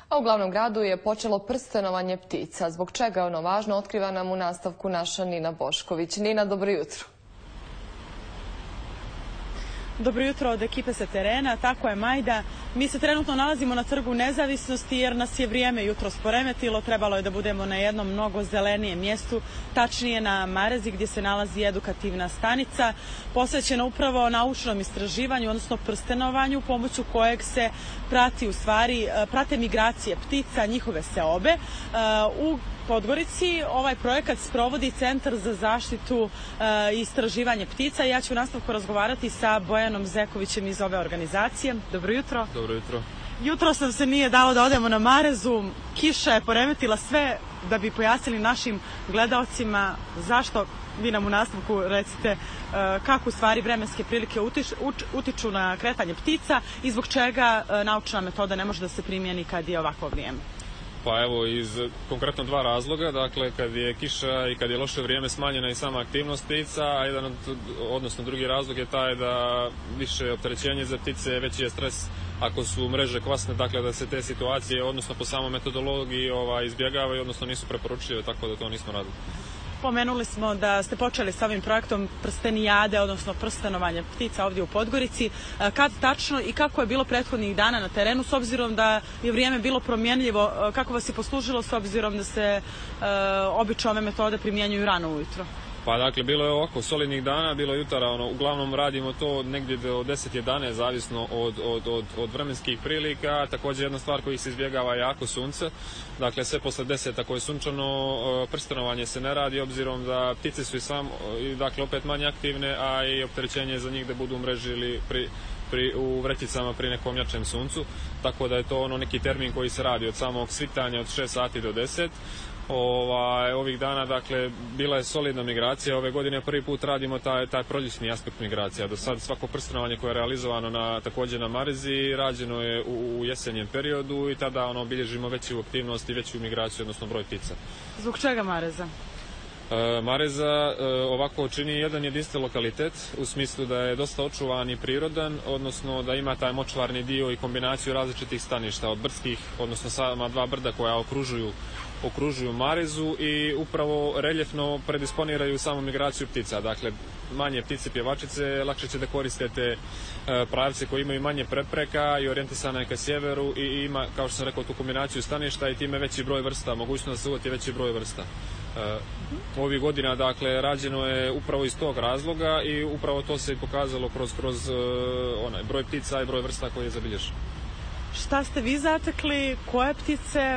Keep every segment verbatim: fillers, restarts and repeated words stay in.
A u glavnom gradu je počelo prstenovanje ptica. Zbog čega je ono važno, otkriva nam u nastavku naša Nina Bošković. Nina, dobro jutro. Dobro jutro od ekipe sa terena, tako je Majda. Mi se trenutno nalazimo na Trgu Nezavisnosti jer nas je vrijeme jutros poremetilo. Trebalo je da budemo na jednom mnogo zelenijem mjestu, tačnije na Marezi gdje se nalazi edukativna stanica posvećena upravo naučnom istraživanju, odnosno prstenovanju, pomoću kojeg se prati u stvari, prate migracije ptica, njihove seobe. U Podgorici ovaj projekat sprovodi Centar za zaštitu i istraživanje ptica. Ja ću u nastavku razgovarati sa Bojanom Zekovićem iz ove organizacije. Dobro jutro. Dobro jutro. Jutro sam se nije dalo da odemo na Marezu. Kiša je poremetila sve. Da bi pojasnili našim gledaocima zašto, vi nam u nastavku recite kako u stvari vremenske prilike utiču na kretanje ptica i zbog čega naučna metoda ne može da se primjeni kad je ovako vrijeme. Pa evo, iz konkretno dva razloga, dakle kad je kiša i kad je loše vrijeme smanjena i sama aktivnost ptica, a jedan od, odnosno drugi razlog je taj da više opterećenje za ptice, veći je stres ako su mreže kvasne, dakle da se te situacije, odnosno po samoj metodologiji ovaj, izbjegavaju, odnosno nisu preporučljive, tako da to nismo radili. Pomenuli smo da ste počeli sa ovim projektom prstenijade, odnosno prstenovanje ptica ovdje u Podgorici. Kad tačno i kako je bilo prethodnih dana na terenu, s obzirom da je vrijeme bilo promjenljivo, kako vas je poslužilo s obzirom da se e, obično ove metode primjenjuju rano ujutro? Pa dakle, bilo je ovako solidnih dana, bilo je jutara, ono, uglavnom radimo to negdje do deset jedanaest, zavisno od, od, od, od vremenskih prilika. Također jedna stvar koja se izbjegava je jako sunce, dakle sve posle deset ako je sunčano, prstenovanje se ne radi obzirom da ptice su i sam, dakle opet manje aktivne, a i opterećenje za njih da budu u mreži ili pri, pri, u vrećicama pri nekom jačem suncu, tako da je to ono neki termin koji se radi od samog svitanja od šest sati do deset. Ovaj, ovih dana, dakle, bila je solidna migracija. Ove godine prvi put radimo taj, taj proljetni aspekt migracija. Do sad svako prstenovanje koje je realizovano na, također na Marezi, rađeno je u, u jesenjem periodu i tada ono, bilježimo veću aktivnost i veću migraciju, odnosno broj ptica. Zbog čega Mareza? E, Mareza e, ovako čini jedan jedinstven lokalitet u smislu da je dosta očuvan i prirodan, odnosno da ima taj močvarni dio i kombinaciju različitih staništa od brdskih, odnosno sama dva brda koja okružuju okružuju Marezu i upravo reljefno predisponiraju samu migraciju ptica. Dakle, manje ptice pjevačice, lakše će da koristite pravce koji imaju manje prepreka i orijentisana je ka sjeveru i ima, kao što sam rekao, tu kombinaciju staništa i time veći broj vrsta, mogućnost da se uvati veći broj vrsta. Ovih godina, dakle, rađeno je upravo iz tog razloga i upravo to se i pokazalo kroz, kroz onaj broj ptica i broj vrsta koji je zabilježen. Šta ste vi zatekli, koje ptice,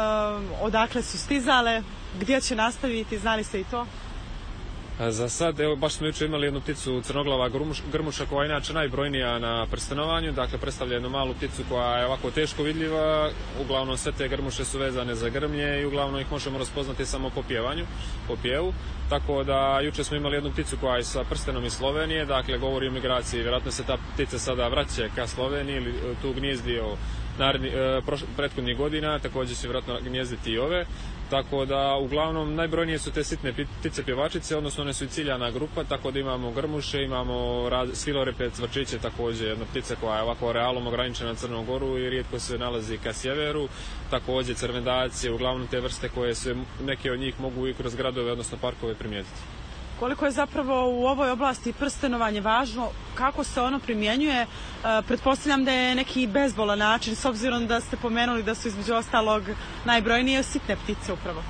odakle su stizale, gdje će nastaviti, znali ste i to? Za sad, evo, baš smo jučer imali jednu pticu crnoglava grmuša koja je inače najbrojnija na prstenovanju, dakle predstavlja jednu malu pticu koja je ovako teško vidljiva, uglavnom sve te grmuše su vezane za grmlje i uglavnom ih možemo raspoznati samo po pjevanju, po pjevu, tako da jučer smo imali jednu pticu koja je sa prstenom iz Slovenije, dakle govori o migraciji, vjerojatno se ta ptica sada vraća ka Sloveniji ili tu gnjezdio naredni, e, prethodnih godina, također će vjerojatno gnjezditi i ove. Tako da, uglavnom, najbrojnije su te sitne ptice pjevačice, odnosno one su i ciljana grupa, tako da imamo grmuše, imamo svilorepe, cvrčiće, također jedna ptica koja je ovako realom ograničena na Crnom Goru i rijetko se nalazi ka sjeveru, također crvendacije, uglavnom te vrste koje se, neke od njih mogu i kroz gradove, odnosno parkove primijetiti. Koliko je zapravo u ovoj oblasti prstenovanje važno, kako se ono primjenjuje, pretpostavljam da je neki bezbolan način, s obzirom da ste pomenuli da su između ostalog najbrojnije sitne ptice upravo.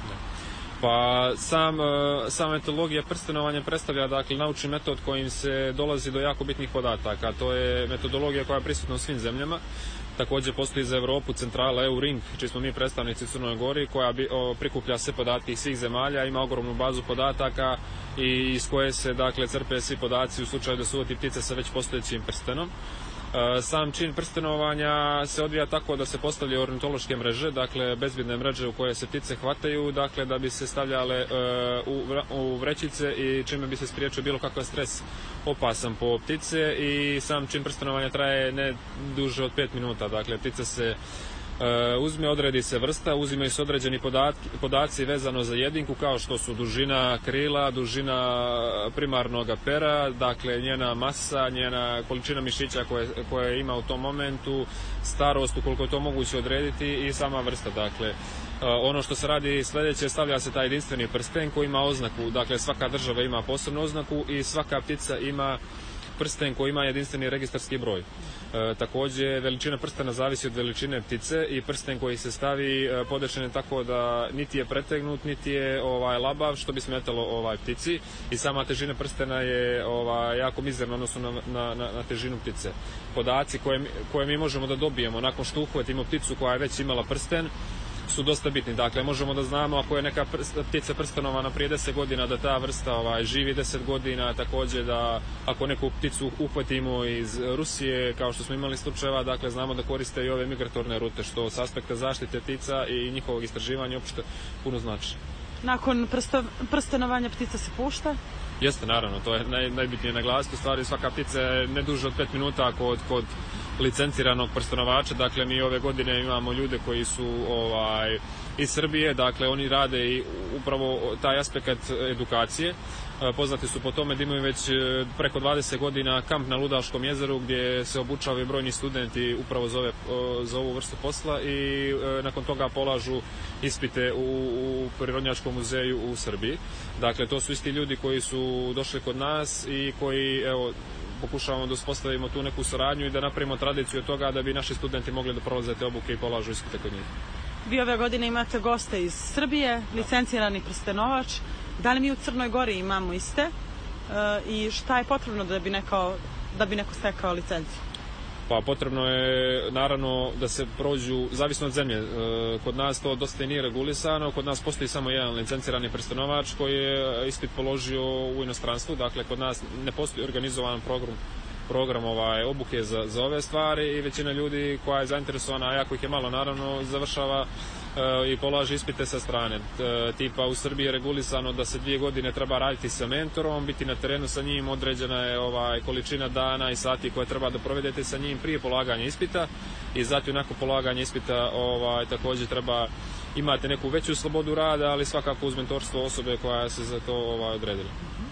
Pa sam, sama metodologija prstenovanja predstavlja, dakle, naučni metod kojim se dolazi do jako bitnih podataka. To je metodologija koja je prisutna u svim zemljama. Također postoji za Europu centrala EURING, čiji smo mi predstavnici u Crnoj Gori, koja bi, o, prikuplja sve podatke iz svih zemalja, ima ogromnu bazu podataka i iz koje se, dakle, crpe svi podaci u slučaju da su uvati ptice sa već postojećim prstenom. Sam čin prstenovanja se odvija tako da se postavljaju ornitološke mreže, dakle bezbjedne mreže u koje se ptice hvataju, dakle da bi se stavljale u vrećice i čime bi se spriječio bilo kakav stres opasan po ptice i sam čin prstenovanja traje ne duže od pet minuta, dakle ptice se uzme, odredi se vrsta, uzimaju se određeni podatki, podaci vezano za jedinku, kao što su dužina krila, dužina primarnog pera, dakle njena masa, njena količina mišića koje, koje ima u tom momentu, starost ukoliko je to moguće odrediti i sama vrsta. Dakle, ono što se radi sljedeće, stavlja se taj jedinstveni prsten koji ima oznaku, dakle svaka država ima posebnu oznaku i svaka ptica ima prsten koji ima jedinstveni registarski broj. E, također, veličina prstena zavisi od veličine ptice i prsten koji se stavi e, podešen je tako da niti je pretegnut, niti je ovaj, labav, što bi smetalo ovaj, ptici i sama težina prstena je ovaj, jako mizerna odnosno na, na, na težinu ptice. Podaci koje, koje mi možemo da dobijemo nakon što uhvatimo pticu koja je već imala prsten su dosta bitni. Dakle, možemo da znamo ako je neka ptica prstenovana prije deset godina da ta vrsta ovaj, živi deset godina, također da ako neku pticu uhvatimo iz Rusije, kao što smo imali slučajeva, dakle, znamo da koriste i ove migratorne rute, što s aspekta zaštite ptica i njihovog istraživanja uopšte puno znači. Nakon prsto, prstenovanja ptica se pušta? Jeste, naravno, to je naj, najbitnije naglasiti. U stvari, svaka ptica je ne duže od pet minuta kod, kod licenciranog prstenovača. Dakle, mi ove godine imamo ljude koji su ovaj, iz Srbije, dakle, oni rade i upravo taj aspekt edukacije. Poznati su po tome da imaju već preko dvadeset godina kamp na Ludaškom jezeru gdje se obučavaju brojni studenti upravo za, ove, za ovu vrstu posla i e, nakon toga polažu ispite u, u Prirodnjačkom muzeju u Srbiji. Dakle, to su isti ljudi koji su došli kod nas i koji, evo, pokušavamo da uspostavimo tu neku saradnju i da napravimo tradiciju od toga da bi naši studenti mogli da prolaze te obuke i polažu ispite kod njih. Vi ove godine imate goste iz Srbije, licencirani prstenovač. Da li mi u Crnoj Gori imamo iste e, i šta je potrebno da bi neko, da bi neko stekao licenciju? Pa potrebno je naravno da se prođu, zavisno od zemlje, e, kod nas to dosta nije regulisano, kod nas postoji samo jedan licencirani prstenovač koji je ispit položio u inostranstvu, dakle kod nas ne postoji organizovan program program ovaj, obuke za, za ove stvari i većina ljudi koja je zainteresovana, a jako ih je malo naravno, završava e, i polaže ispite sa strane. E, tipa u Srbiji je regulisano da se dvije godine treba raditi sa mentorom, biti na terenu sa njim, određena je ovaj, količina dana i sati koje treba da provedete sa njim prije polaganja ispita i zatim nakon polaganja ispita ovaj, također treba imate neku veću slobodu rada, ali svakako uz mentorstvo osobe koja se za to ovaj, odredila.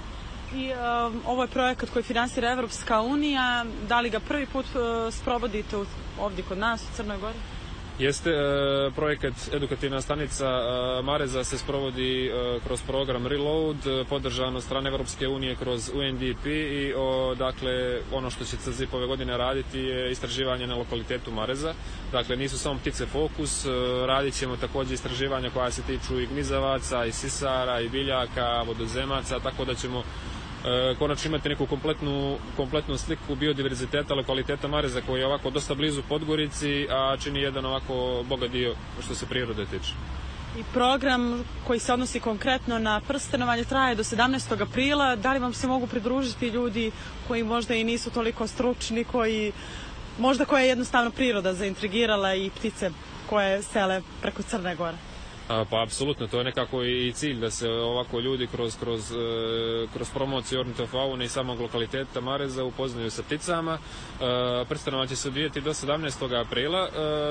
I uh, ovo je projekat koji finansira Evropska unija. Da li ga prvi put uh, sprovodite u, ovdje kod nas u Crnoj Gori? Jeste, e, projekat edukativna stanica e, Mareza se sprovodi e, kroz program Reload, e, podržan od strane Evropske unije kroz U N D P i o, dakle, ono što će C Z I P ove godine raditi je istraživanje na lokalitetu Mareza. Dakle, nisu samo ptice fokus, e, radit ćemo također istraživanja koja se tiču i gnizavaca, i sisara, i biljaka, vodozemaca, tako da ćemo E, konačno imati neku kompletnu, kompletnu sliku biodiverziteta, lokaliteta Mareza koji je ovako dosta blizu Podgorici, a čini jedan ovako bogat dio što se prirode tiče. I program koji se odnosi konkretno na prstenovanje traje do sedamnaestog aprila. Da li vam se mogu pridružiti ljudi koji možda i nisu toliko stručni, koji možda koja je jednostavno priroda zaintrigirala i ptice koje sele preko Crne Gore? Pa apsolutno, to je nekako i cilj da se ovako ljudi kroz, kroz, kroz promociju ornitofaune i samog lokaliteta Mareza upoznaju sa pticama. Prstenovanje će se odvijeti do sedamnaestog aprila.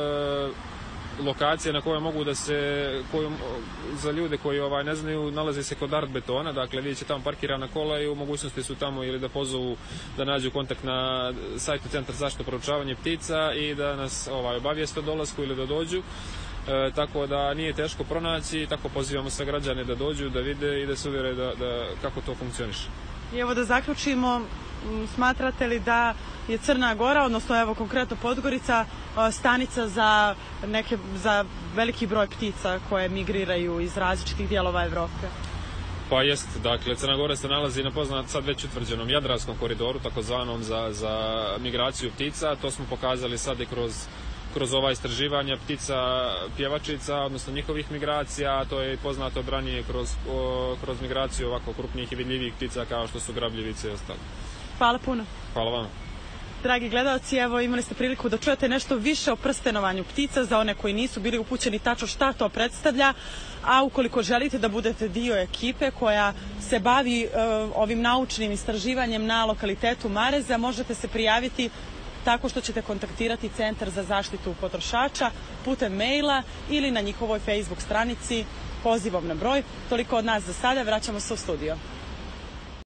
Lokacija na kojoj mogu da se, koju, za ljude koji ovaj, ne znaju, nalazi se kod Art Betona, dakle vidjet će tamo parkirana kola i u mogućnosti su tamo ili da pozovu, da nađu kontakt na sajtu Centar zaštite proučavanje ptica i da nas ovaj, obavijeste o dolasku ili da dođu. E, tako da nije teško pronaći, tako pozivamo sve građane da dođu, da vide i da se uvjere da, da, kako to funkcioniše. I evo da zaključimo, smatrate li da je Crna Gora, odnosno evo konkretno Podgorica, stanica za, neke, za veliki broj ptica koje migriraju iz različitih dijelova Evrope? Pa jest, dakle, Crna Gora se nalazi na poznat sad već utvrđenom Jadranskom koridoru, takozvanom za, za migraciju ptica. To smo pokazali sad i kroz kroz ova istraživanja ptica pjevačica, odnosno njihovih migracija, to je poznato od ranije kroz, o, kroz migraciju ovako krupnijih i vidljivih ptica kao što su grabljivice i ostalo. Hvala puno. Hvala vam. Dragi gledalci, evo imali ste priliku da čujete nešto više o prstenovanju ptica za one koji nisu bili upućeni tačno šta to predstavlja, a ukoliko želite da budete dio ekipe koja se bavi uh, ovim naučnim istraživanjem na lokalitetu Mareza, možete se prijaviti tako što ćete kontaktirati Centar za zaštitu potrošača putem maila ili na njihovoj Facebook stranici pozivom na broj. Toliko od nas za sada, vraćamo se u studio.